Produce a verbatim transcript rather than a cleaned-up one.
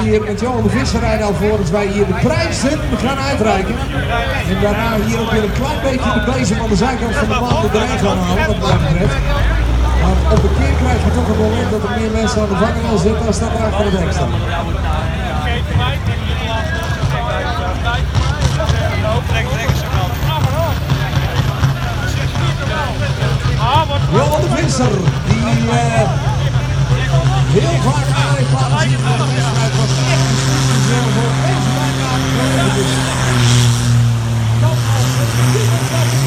hier met Johan de Visser rijden alvorens wij hier de prijzen gaan uitreiken. En daarna hier ook weer een klein beetje de bezem aan de zijkant van de baan erin gaan halen, wat mij betreft. Maar op een keer krijg je toch een moment dat er meer mensen aan de vangrail zitten als dat er achter het hek staan. Johan de Visser, die uh, heel vaak aan heeft laten zien van de wedstrijd, was echt een stukje voor deze bijna. Dus dat als